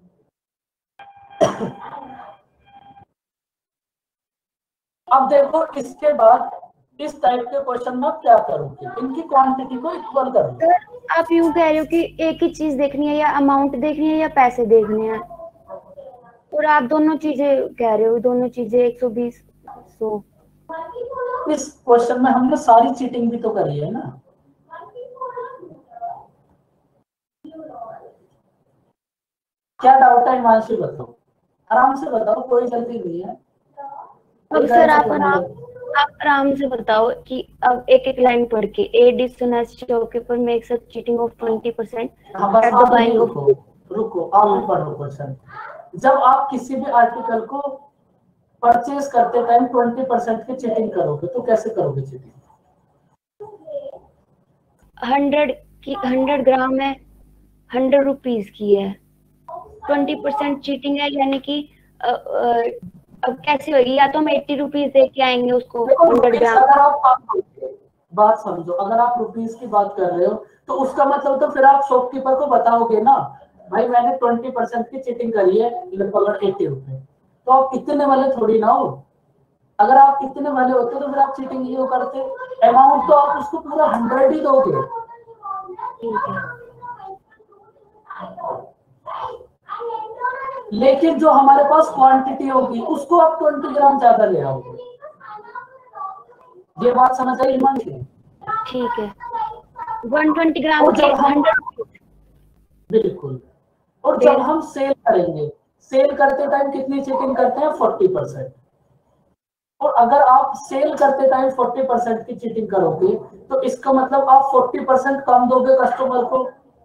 अब देखो इसके बाद इस टाइप के क्वेश्चन में आप क्या करोगे, इनकी क्वांटिटी को इक्वल करोगे। सर आप यूं कह रहे हो कि एक ही चीज देखनी है, या अमाउंट देखनी है या पैसे देखने हैं, और आप दोनों चीजें कह रहे हो, दोनों चीजें 120 100। इस क्वेश्चन में हमने सारी चीटिंग भी तो करी है ना। क्या डाउट है हिमांशु, बताओ, आराम से बताओ, कोई जल्दी नहीं है। अब सर आप आराम से बताओ कि अब एक एक लाइन पढ़ के a dishonest shopkeeper makes a cheating of 20% at the buying of. रुको आप भी पढ़ो क्वेश्चन। जब आप किसी भी आर्टिकल को परचेज करते टाइम 20% की चीटिंग करोगे तो कैसे करोगे चीटिंग? 100 ग्राम है, 100 रुपीज की है, 20% चीटिंग है, यानी कि अब कैसे होगी? या तो हम 80 रुपीज दे के आएंगे उसको 100 ग्राम। अगर आप बात समझो, अगर आप रुपीज की बात कर रहे हो तो उसका मतलब तो फिर आप शॉपकीपर को बताओगे ना, भाई मैंने 20% की चीटिंग करी है, लगभग 80 रुपए। तो आप इतने वाले थोड़ी ना हो। अगर आप इतने वाले होते तो फिर आप चीटिंग क्यों करते? अमाउंट तो आप उसको पूरा 100 ही दोगे। लेकिन जो हमारे पास क्वांटिटी होगी उसको आप 20 ग्राम ज्यादा ले आओगे। ये बात समझ आई हिमांशु? ठीक है, 120 ग्राम के 100। बिल्कुल। और जब हम सेल करेंगे, सेल करते टाइम कितनी चीटिंग करते हैं? 40%। और अगर आप सेल करते टाइम 40% की चीटिंग करोगे तो इसका मतलब आप 40% कम दोगे कस्टमर को।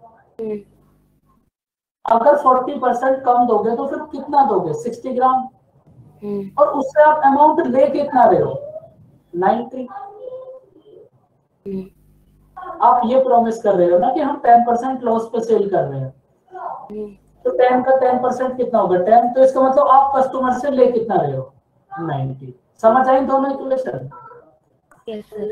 अगर 40% कम दोगे तो फिर कितना दोगे? 60 ग्राम। और उससे आप अमाउंट ले कितना रहे हो? 90। आप ये प्रॉमिस कर रहे हो ना कि हम 10% लॉस पे सेल कर रहे हैं, तो 10 का 10% कितना होगा? 10। तो इसका मतलब आप कस्टमर से ले कितना रहे हो? 90। समझ आई दोनों इक्वेशन? Yes sir.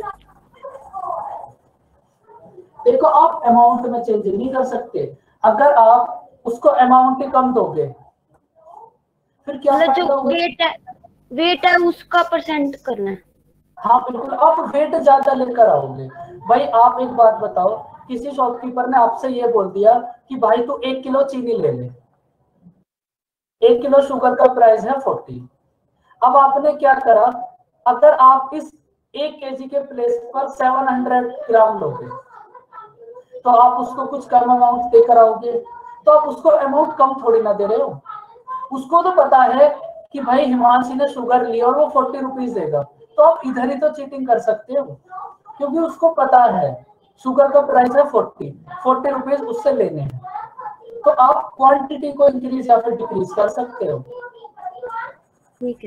देखो आप अमाउंट में चेंज नहीं कर सकते। अगर आप उसको अमाउंट ही कम दोगे फिर क्या मतलब फायदा जो होगा? वेट है उसका परसेंट करना है। हाँ बिल्कुल, आप वेट ज्यादा लेकर आओगे। भाई आप एक बात बताओ, किसी शॉपकीपर ने आपसे ये बोल दिया कि भाई तू 1 किलो चीनी ले ले, 1 किलो शुगर का प्राइस है 40। अब आपने क्या करा, अगर आप इस 1 kg के प्लेस पर 700 ग्राम लोगे तो आप उसको कुछ कम अमाउंट देकर आओगे, तो आप उसको अमाउंट कम थोड़ी ना दे रहे हो। उसको तो पता है कि भाई हिमांशी ने शुगर लिया और वो 40 रुपीज देगा, तो आप इधर ही तो चीटिंग कर सकते हो, क्योंकि उसको पता है शुगर का प्राइस है 40 रुपीज उससे लेने हैं। तो आप क्वांटिटी को इंक्रीज या फिर डिक्रीज कर सकते हो। ठीक है।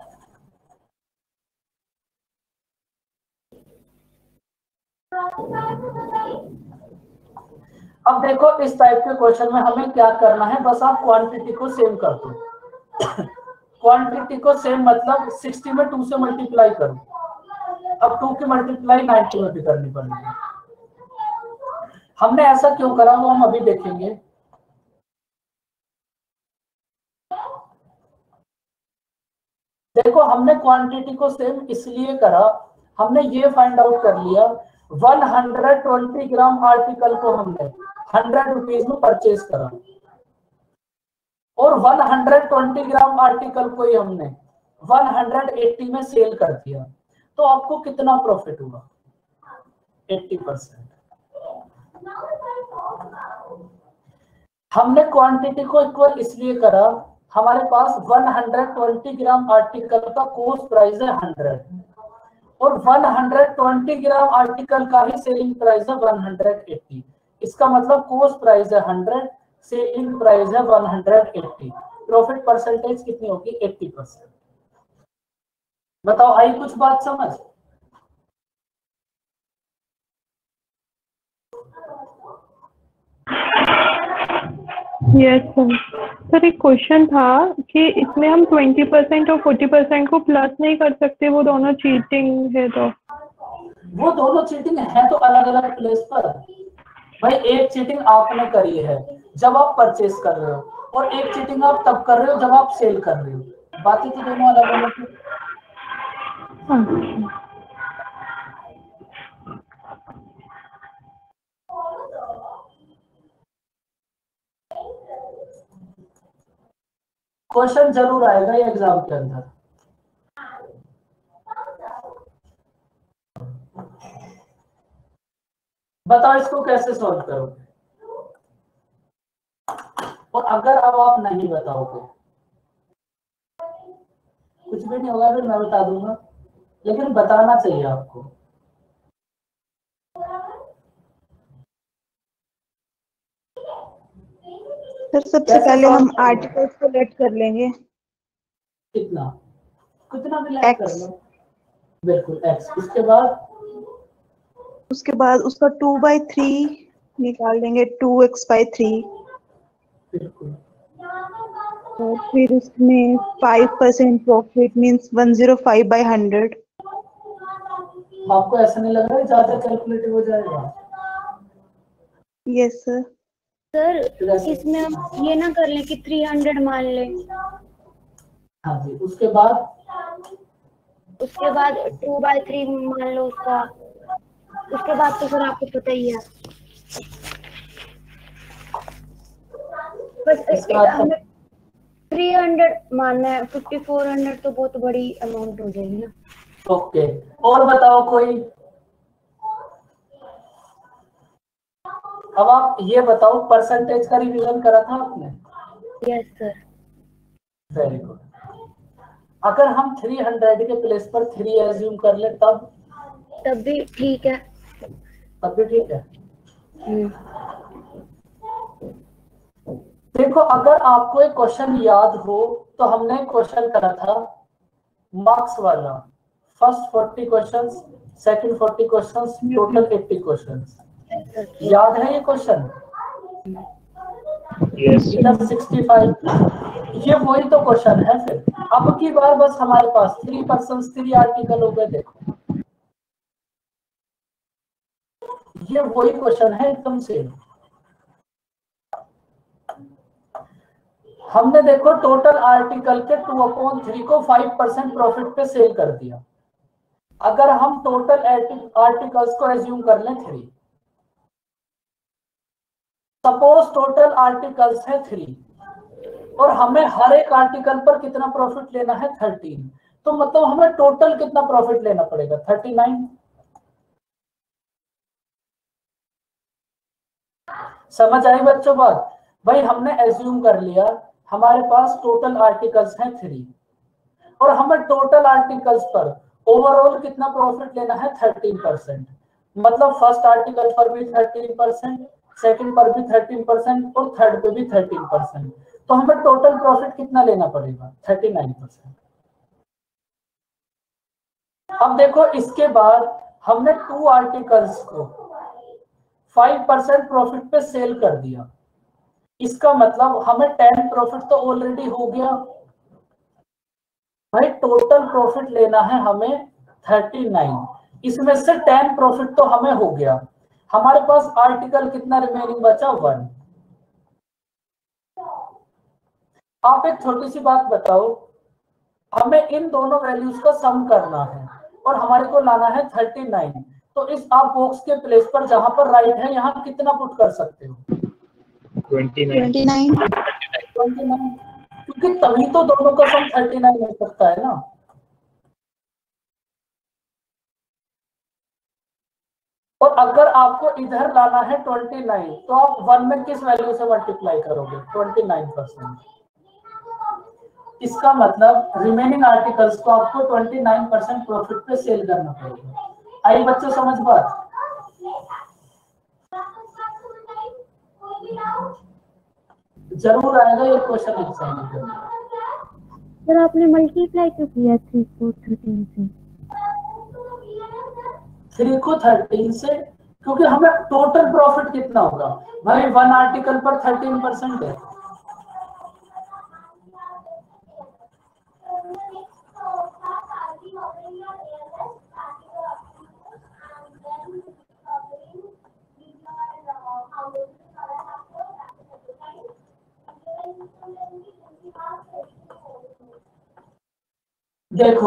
अब देखो इस टाइप के क्वेश्चन में हमें क्या करना है, बस आप क्वांटिटी को सेम कर दो। क्वांटिटी को सेम मतलब 60 में 2 से मल्टीप्लाई करो। अब 2 की मल्टीप्लाई 90 में भी करनी पड़ेगी। हमने ऐसा क्यों करा वो हम अभी देखेंगे। देखो हमने क्वांटिटी को सेम इसलिए करा, हमने ये फाइंड आउट कर लिया 120 ग्राम आर्टिकल को हमने 100 रुपीज में परचेज करा और 120 ग्राम आर्टिकल को ही हमने 180 में सेल कर दिया, तो आपको कितना प्रॉफिट हुआ? 80%। हमने क्वांटिटी को इक्वल इसलिए करा, हमारे पास 120 ग्राम आर्टिकल का कॉस्ट प्राइस है 100 और 120 ग्राम आर्टिकल का ही सेलिंग प्राइस है 180। इसका मतलब कॉस्ट प्राइस है 100, सेलिंग प्राइस है 180, प्रॉफिट परसेंटेज कितनी होगी 80%। बताओ आई कुछ बात समझ? यस सर, एक क्वेश्चन था कि इसमें हम 20% और 40% को प्लस नहीं कर सकते, वो दोनों चीटिंग है। तो वो दोनों चीटिंग है तो अलग अलग प्लेस पर। भाई एक चीटिंग आपने करी है जब आप परचेस कर रहे हो, और एक चीटिंग आप तब कर रहे हो जब आप सेल कर रहे हो, बातें तो दोनों अलग अलग है। क्वेश्चन जरूर आएगा ये एग्जाम के अंदर। बताओ इसको कैसे सॉल्व करोगे, और अगर अब आप नहीं बताओगे कुछ भी नहीं होगा, फिर मैं बता दूंगा, लेकिन बताना चाहिए आपको। सर सबसे पहले हम आर्टिकल सेलेक्ट कर लेंगे। कितना कितना भी लेट कर लो, बिल्कुल x। उसके बाद उसका 2/3 निकाल देंगे, 2x/3। बिल्कुल, और फिर उसमें 5% प्रॉफिट मींस 105/100। आपको ऐसा नहीं लग रहा है ज्यादा कैलकुलेटिव हो जाएगा? Yes sir. सर इसमें हम ये ना कर लें कि 300 मान लें। हाँ जी, उसके बाद 2/3 मान लो उसका। उसके बाद तो सर आपको पता ही है, बस हमें 300 मानना है। 5400 तो बहुत बड़ी अमाउंट हो जाएगी ना। ओके, और बताओ कोई। अब आप ये बताओ, परसेंटेज का रिवीजन करा था आपने? Yes sir. Very good. अगर हम 300 के प्लेस पर 3 एज्यूम कर ले तब भी ठीक है। तब भी ठीक है। देखो अगर आपको एक क्वेश्चन याद हो तो हमने क्वेश्चन करा था मार्क्स वाला, first 40 questions, second 40 questions, total 80 questions. याद है ये क्वेश्चन? यस 65। ये वही तो क्वेश्चन है। फिर अब की बार बस हमारे पास 3 पर्सन्स 3 आर्टिकल हो गए। देखो ये वही क्वेश्चन है एकदम से। हमने देखो टोटल आर्टिकल के 2/3 को 5% प्रॉफिट पे सेल कर दिया। अगर हम टोटल आर्टिकल्स को एज्यूम कर लें 3, सपोज टोटल आर्टिकल्स है 3 और हमें हर एक आर्टिकल पर कितना प्रॉफिट लेना है 13, तो मतलब हमें टोटल कितना प्रॉफिट लेना पड़ेगा 39। समझ आई बच्चों बात? भाई हमने एज्यूम कर लिया हमारे पास टोटल आर्टिकल्स हैं 3 और हमें टोटल आर्टिकल्स पर ओवरऑल कितना प्रॉफिट लेना है 13%। मतलब फर्स्ट आर्टिकल पर भी 13%, सेकंड पर भी 13% और थर्ड पे भी 13%। तो हमें टोटल प्रॉफिट कितना लेना पड़ेगा 39%। अब देखो इसके बाद हमने 2 आर्टिकल्स को 5% प्रॉफिट पे सेल कर दिया। इसका मतलब हमें 10 प्रॉफिट तो ऑलरेडी हो गया। भाई टोटल प्रॉफिट लेना है हमें 39, इसमें से 10 प्रॉफिट तो हमें हो गया। हमारे पास आर्टिकल कितना रिमेनिंग बचा 1। आप एक छोटी सी बात बताओ, हमें इन दोनों वैल्यूज का सम करना है और हमारे को लाना है 39। तो इस आप बॉक्स के प्लेस पर जहां पर राइट है यहाँ कितना पुट कर सकते हो 29। क्योंकि तभी तो दोनों का सम 39 हो सकता है ना। और अगर आपको इधर लाना है 29, तो आप 1 में किस वैल्यू से मल्टीप्लाई करोगे? 29%। इसका मतलब रिमेनिंग आर्टिकल्स को आपको 29% प्रॉफिट पे सेल करना पड़ेगा। आई बच्चों समझ बात? जरूर आएगा ये क्वेश्चन एग्जाम में। सर आपने मल्टीप्लाई क्यों किया 3 को 13 से? 3 को 13 से क्योंकि हमें टोटल प्रॉफिट कितना होगा भाई? 1 आर्टिकल पर 13% है। देखो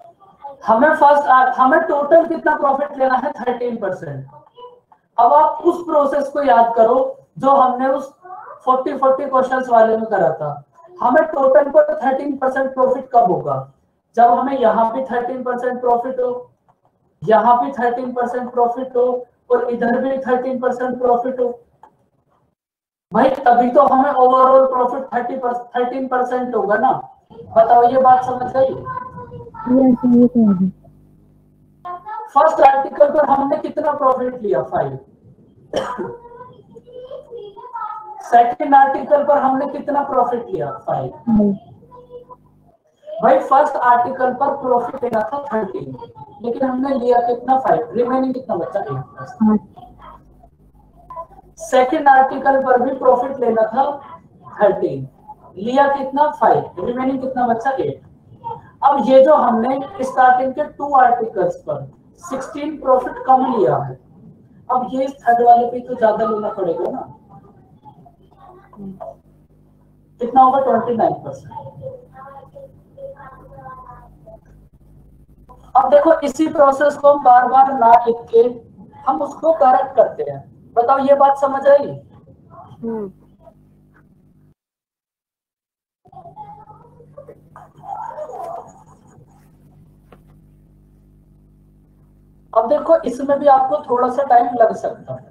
हमें टोटल कितना प्रॉफिट लेना है? 13%। अब आप उस प्रोसेस को याद करो जो हमने उस 40 क्वेश्चंस वाले में करा था। हमें टोटल पर 13% प्रॉफिट कब होगा? जब हमें यहाँ भी 13% प्रॉफिट हो, यहाँ भी 13% प्रॉफिट हो और इधर भी 13% प्रॉफिट हो। भाई तभी तो हमें ओवरऑल प्रॉफिट 13% होगा ना। बताओ ये बात समझ गई? फर्स्ट आर्टिकल पर हमने कितना प्रॉफिट लिया? 5। सेकंड आर्टिकल पर हमने कितना प्रॉफिट लिया? 5। भाई फर्स्ट आर्टिकल पर प्रॉफिट लेना था 13, लेकिन हमने लिया कितना? 5। रिमेनिंग कितना बचा? 8। सेकंड आर्टिकल पर भी प्रॉफिट लेना था 13, लिया कितना? 5। रिमेनिंग कितना बचा? 8। अब ये जो हमने स्टार्टिंग के 2 आर्टिकल्स पर 16 प्रॉफिट कम लिया है, अब ये थर्ड वाले पे तो ज्यादा लेना पड़ेगा ना। कितना होगा? 29%। अब देखो इसी प्रोसेस को हम बार बार ना लिख के हम उसको करेक्ट करते हैं। बताओ ये बात समझ आई? अब देखो इसमें भी आपको थोड़ा सा टाइम लग सकता है।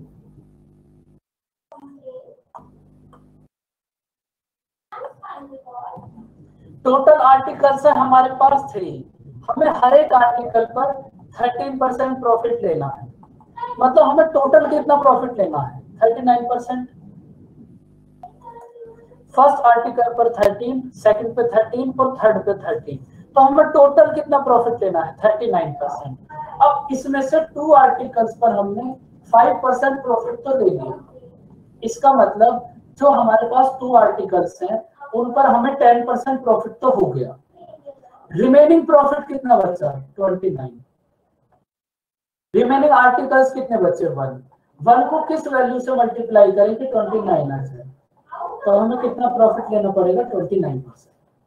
टोटल आर्टिकल्स है हमारे पास 3। हमें हर एक आर्टिकल पर 13% प्रॉफिट लेना है। मतलब हमें टोटल कितना प्रॉफिट लेना है? 39%। फर्स्ट आर्टिकल पर 13, सेकंड पे 13 और थर्ड पे 13, तो हमें टोटल कितना प्रॉफिट लेना है? 39%। अब इसमें से 2 आर्टिकल्स पर हमने 5% प्रॉफिट तो ले लिया। इसका मतलब जो हमारे पास 2 आर्टिकल्स हैं उन पर हमें 10% प्रॉफिट तो हो गया। रिमेनिंग प्रॉफिट कितना बचा? 29। रिमेनिंग आर्टिकल्स कितने बचे? 1 को किस वैल्यू से मल्टीप्लाई करें कि 29 आ जाए? तो हमें कितना प्रॉफिट लेना पड़ेगा? 29%।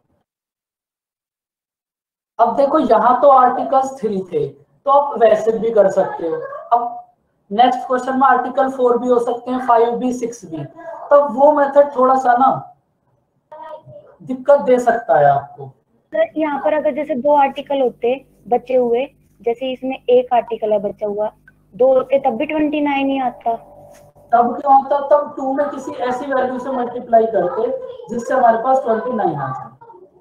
अब देखो यहाँ तो आर्टिकल्स 3 थे, तो आप वैसे भी कर सकते हो। अब नेक्स्ट क्वेश्चन में आर्टिकल 4 भी हो सकते हैं, 5 भी, 6 भी। तो वो मेथड थोड़ा सा ना दिक्कत दे सकता है आपको। सर यहाँ पर अगर जैसे 2 आर्टिकल होते बचे हुए, जैसे इसमें 1 आर्टिकल है बचा हुआ, 2 होते तब भी 29 ही आता। तब क्यों आता? तब 2 में किसी ऐसी वैल्यू से मल्टीप्लाई करके जिससे हमारे पास 29 आ जाए।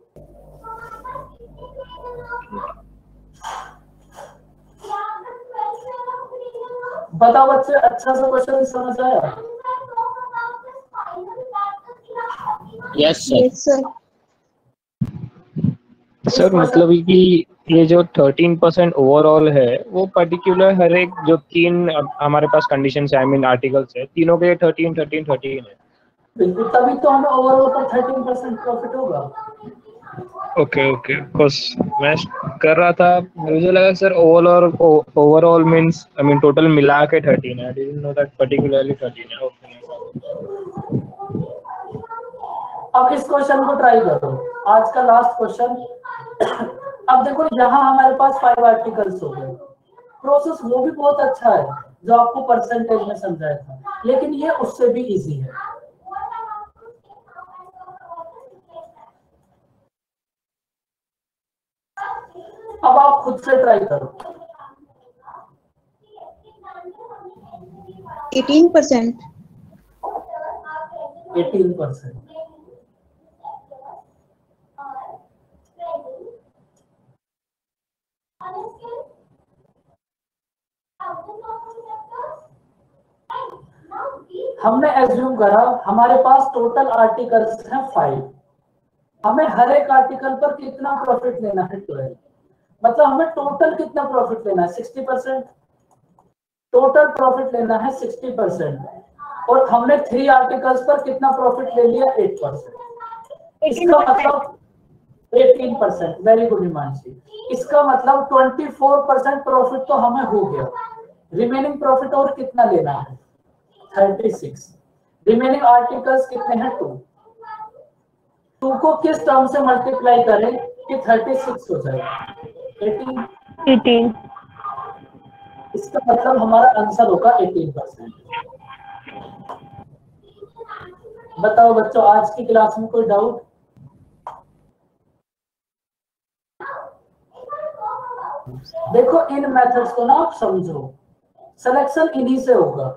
बताओ बच्चे, अच्छा सा क्वेश्चन समझ आया? Yes sir. सर मतलब कि ये जो 13% ओवरऑल है वो पर्टिकुलर हर एक जो 3 हमारे पास कंडीशन है, आई मीन आर्टिकल्स है, तीनों के 13 है। बिल्कुल, तभी तो हमें ओवरऑल पर 13% प्रॉफिट होगा। ओके बिकॉज मैं कर रहा था, मुझे लगा sir overall means I mean total मिला के 13 है। I didn't know that particularly 13 है। ओके। अब इस क्वेश्चन को ट्राई करो, आज का लास्ट क्वेश्चन। अब देखो यहाँ हमारे पास 5 आर्टिकल्स हो गए। प्रोसेस वो भी बहुत अच्छा है जो आपको परसेंटेज में समझाया था, लेकिन ये उससे भी इजी है। अब आप खुद से ट्राई करो। 18%। 18%। हमने एज्यूम करा हमारे पास टोटल आर्टिकल्स हैं 5, हमें हर एक आर्टिकल पर कितना प्रॉफिट लेना है 12, मतलब हमें टोटल कितना प्रॉफिट लेना है 60%, टोटल प्रॉफिट लेना है 60%, और हमने 3 आर्टिकल्स पर कितना प्रॉफिट ले लिया 8%। इसका मतलब 18%। Very good Himanshi. इसका मतलब 24% प्रॉफिट तो हमें हो गया, रिमेनिंग प्रॉफिट और कितना लेना है 36। रिमेनिंग आर्टिकल्स कितने हैं 2 को किस टर्म से मल्टीप्लाई करें कि 36 हो जाए 18। इसका मतलब हमारा आंसर होगा 18%। बताओ बच्चों, आज की क्लास में कोई डाउट? देखो इन मेथड्स को ना आप समझो, सिलेक्शन इन्हीं से होगा।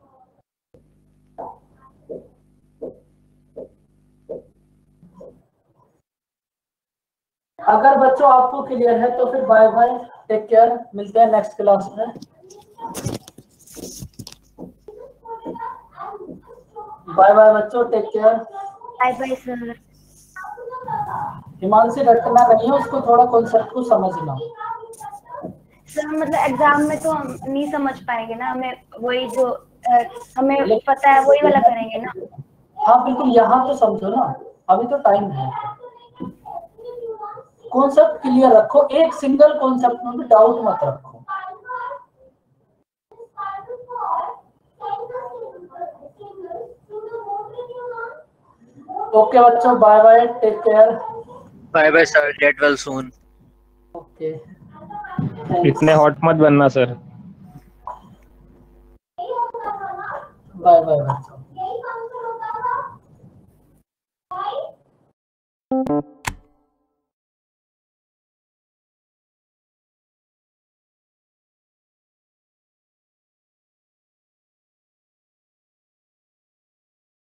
अगर बच्चों आपको क्लियर है तो फिर बाय बाय, टेक केयर, मिलते हैं नेक्स्ट क्लास में। बाय बाय बच्चों, take care. Bye bye sir. Himanshi रटना नहीं है, उसको थोड़ा कॉन्सेप्ट को समझना। सर मतलब एग्जाम में तो हम नहीं समझ पाएंगे ना, हमें वही जो हमें पता है वही वाला करेंगे ना। हाँ बिल्कुल, यहाँ तो समझो ना, अभी तो टाइम है। कॉन्सेप्ट क्लियर रखो, एक सिंगल कॉन्सेप्ट में भी डाउट मत रखो। ओके बच्चों, bye bye, take care. Bye bye sir, get well soon. Okay, इतने हॉट मत बनना सर। बाय बाय बच्चों।